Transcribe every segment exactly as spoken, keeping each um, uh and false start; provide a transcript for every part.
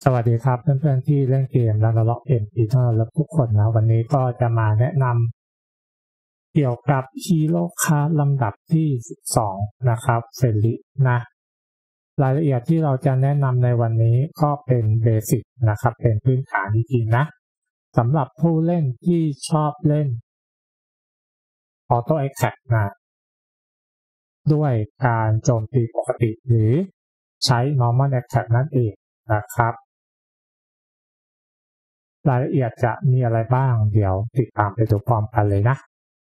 วัสดีครับเพื่อนๆที่เล่นเกมแล้วก็ล็อกเอ็มอีท่าและทุกคนนะวันนี้ก็จะมาแนะนำเกี่ยวกับฮีโร่คลาสลำดับที่สิบสองนะครับเฟรลินะรายละเอียดที่เราจะแนะนำในวันนี้ก็เป็นเบสิกนะครับเป็นพื้นฐานจริงๆนะสำหรับผู้เล่นที่ชอบเล่นออโต้แอคแท็กนะด้วยการโจมตีปกติหรือใช้ normal attack นั่นเองนะครับรายละเอียดจะมีอะไรบ้างเดี๋ยวติดตามไปดูพร้อมกันเลยนะ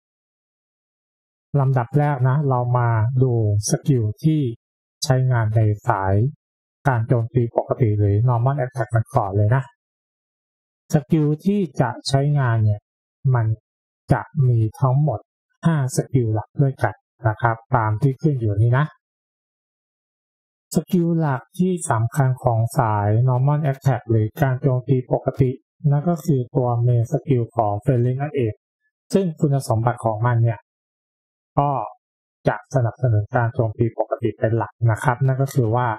ลำดับแรกนะเรามาดูสกิลที่ใช้งานในสายการโจมตีปกติหรือ normal attack มันก่อนเลยนะสกิลที่จะใช้งานเนี่ยมันจะมีทั้งหมดห้าสกิลหลักด้วยกันนะครับตามที่ขึ้นอยู่นี้นะสกิลหลักที่สำคัญของสาย normal attack หรือการโจมตีปกตินั่นก็คือตัวเมนสกิลของเฟรนลินั่นเองซึ่งคุณสมบัติของมันเนี่ยก็จะสนับสนุนการโจมตีปกติเป็นหลักนะครับนั่นก็คือว่า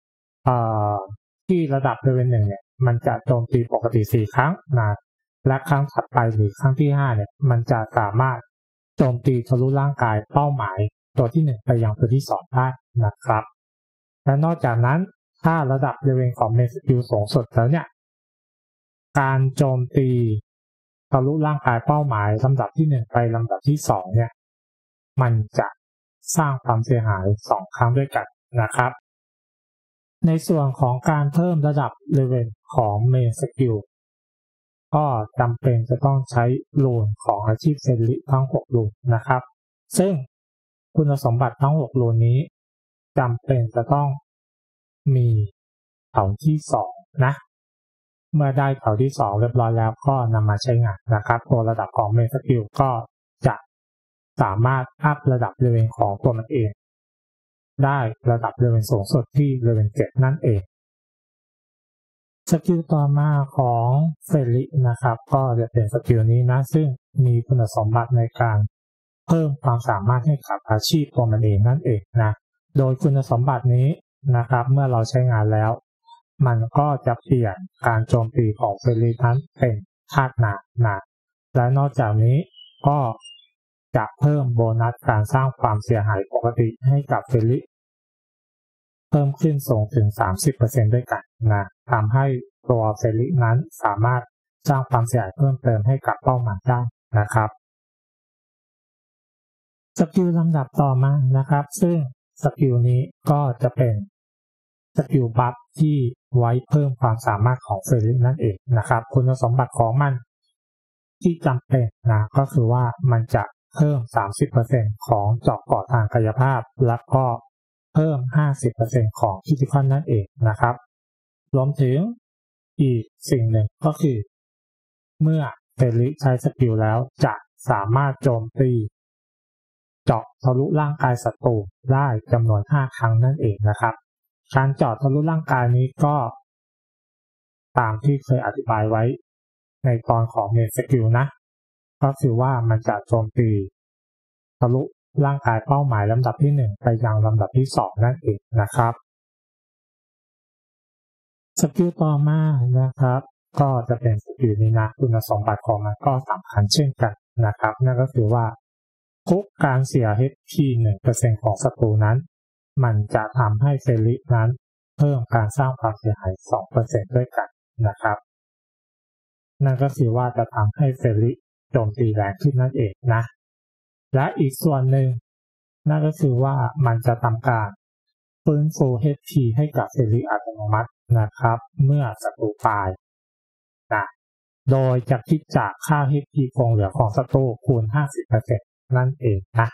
ที่ระดับเลเวลหนึ่งเนี่ยมันจะโจมตีปกติสี่ครั้งนะและครั้งถัดไปหรือครั้งที่ห้าเนี่ยมันจะสามารถโจมตีทะลุร่างกายเป้าหมายตัวที่หนึ่งไปยังตัวที่สองได้นะครับและนอกจากนั้นถ้าระดับเลเวลของเมนสกิลสูงสุดแล้วเนี่ยการโจมตีทะลุร่างกายเป้าหมายลำดับที่หนึ่งไปลำดับที่สองเนี่ยมันจะสร้างความเสียหายสองครั้งด้วยกันนะครับในส่วนของการเพิ่มระดับเลเวลของเมนสกิลก็จำเป็นจะต้องใช้รูนของอาชีพเซนริทั้งหกรูนนะครับซึ่งคุณสมบัติทั้งหกรูนนี้จำเป็นจะต้องมีเถาที่สองนะเมื่อได้เถาที่สองเรียบร้อยแล้วก็นำมาใช้งานนะครับตัวระดับของเมนสกิลก็จะสามารถอัพระดับเลเวลของตัวมันเองได้ระดับเลเวลสูงสุดที่เลเวลเจ็ดนั่นเองสกิลต่อมาของเฟรลินะครับก็จะเป็นสกิลนี้นะซึ่งมีคุณสมบัติในการเพิ่มความสามารถให้กับอาชีพตัวมันเองนั่นเองนะโดยคุณสมบัตินี้นะครับเมื่อเราใช้งานแล้วมันก็จะเปลี่ยนการโจมตีของเฟรลินั้นเป็นธาตุน้ำนะและนอกจากนี้ก็จะเพิ่มโบนัสการสร้างความเสียหายปกติให้กับเฟรลิเพิ่มขึ้นสูงถึง สามสิบเปอร์เซ็นต์ ด้วยกันนะทำให้ตัวเฟรลินั้นสามารถสร้างความเสียหายเพิ่มเติมให้กับเป้าหมายได้นะครับสกิลลำดับต่อมานะครับซึ่งสกิลนี้ก็จะเป็นสกิลบัฟที่ไว้เพิ่มความสามารถของเฟรลินั่นเองนะครับคุณสมบัติของมันที่จำเป็นนะก็คือว่ามันจะเพิ่ม สามสิบเปอร์เซ็นต์ ของเจาะเกาะทางกายภาพแล้วก็เพิ่ม ห้าสิบเปอร์เซ็นต์ ของคริติคอลนั่นเองนะครับรวมถึงอีกสิ่งหนึ่งก็คือเมื่อเฟรลิใช้สกิลแล้วจะสามารถโจมตีเจาะทะลุร่างกายศัตรูได้จำนวนห้าครั้งนั่นเองนะครับการเจาะทะลุร่างกายนี้ก็ตามที่เคยอธิบายไว้ในตอนของเมนสกิลนะก็คือว่ามันจะโจมตีทะลุร่างกายเป้าหมายลำดับที่หนึ่งไปยังลำดับที่สองนั่นเองนะครับสกิลต่อมานะครับก็จะเป็นสกิลนี้นะคุณสมบัติของมันก็สำคัญเช่นกันนะครับนั่นก็คือว่าทุกการเสีย เอช พี หนึ่งเปอร์เซ็นต์ ของศัตรูนั้นมันจะทำให้เฟรลินั้นเพิ่มการสร้างความเสียหาย สองเปอร์เซ็นต์ ด้วยกันนะครับนั่นก็คือว่าจะทำให้เฟรลิโจมตีแรงขึ้นนั่นเองนะและอีกส่วนหนึ่งนั่นก็คือว่ามันจะทำการฟื้นฟู เอช พี ให้กับเฟรลิอัตโนมัตินะครับเมื่อศัตรูตายนะโดยจะคิดจากค่า เอช พี คงเหลือของศัตรูคูณ ห้าสิบเปอร์เซ็นต์ นั่นเองนะ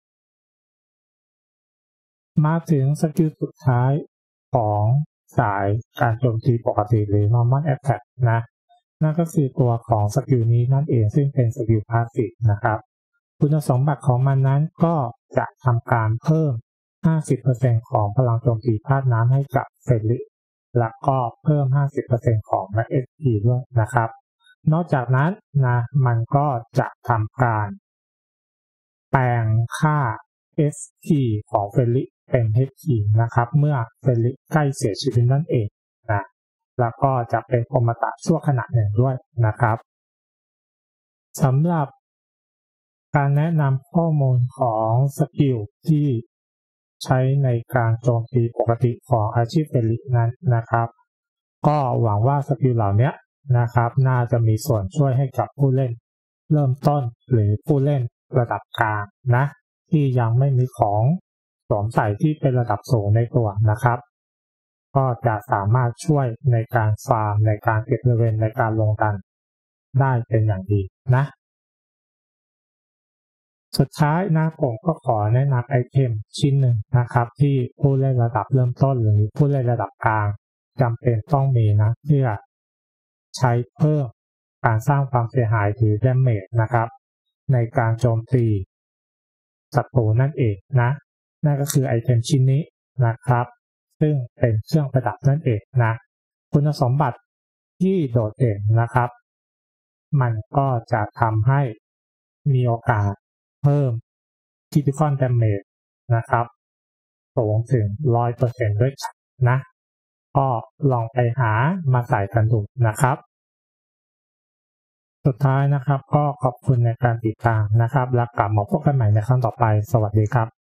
มาถึงสกิลสุดท้ายของสายการโจมตีปกติหรือ normal attack นะนั่นก็คือตัวของสกิลนี้นั่นเองซึ่งเป็นสกิลพาสซีฟนะครับคุณสมบัติของมันนั้นก็จะทำการเพิ่ม ห้าสิบเปอร์เซ็นต์ ของพลังโจมตีธาตุน้ำให้กับเฟรลิและก็เพิ่ม ห้าสิบเปอร์เซ็นต์ ของ เอช พี ด้วยนะครับนอกจากนั้นนะมันก็จะทำการแปลงค่า เอส พี ของเฟรลิเป็น เอช พี นะครับเมื่อเฟรลิใกล้เสียชีวิตนั่นเองนะแล้วก็จะเป็นอมตะชั่วขณะหนึ่งด้วยนะครับสำหรับการแนะนำข้อมูลของสกิลที่ใช้ในการโจมตีปกติของอาชีพเฟลินั้นนะครับก็หวังว่าสกิลเหล่านี้นะครับน่าจะมีส่วนช่วยให้กับผู้เล่นเริ่มต้นหรือผู้เล่นระดับกลางนะที่ยังไม่มีของสวมใส่ที่เป็นระดับสูงในตัวนะครับก็จะสามารถช่วยในการฟาร์มในการเก็บเลเวลในการลงดันได้เป็นอย่างดีนะสุดท้ายนะผมก็ขอแนะนำไอเทมชิ้นหนึ่งนะครับที่ผู้เล่นระดับเริ่มต้นหรือผู้เล่นระดับกลางจำเป็นต้องมีนะเพื่อใช้เพิ่มการสร้างความเสียหายหรือ damage นะครับในการโจมตีศัตรูนั่นเองนะนั่นก็คือไอเทมชิ้นนี้นะครับซึ่งเป็นเครื่องประดับนั่นเองนะคุณสมบัติที่โดดเด่นนะครับมันก็จะทำให้มีโอกาสเพิ่ม critical damage นะครับสูงถึง ร้อยเปอร์เซ็นต์ ด้วยกันนะก็ลองไปหามาใส่กันดูนะครับสุดท้ายนะครับก็ขอบคุณในการติดตามนะครับแล้วกลับมาพบกันใหม่ในครั้งต่อไปสวัสดีครับ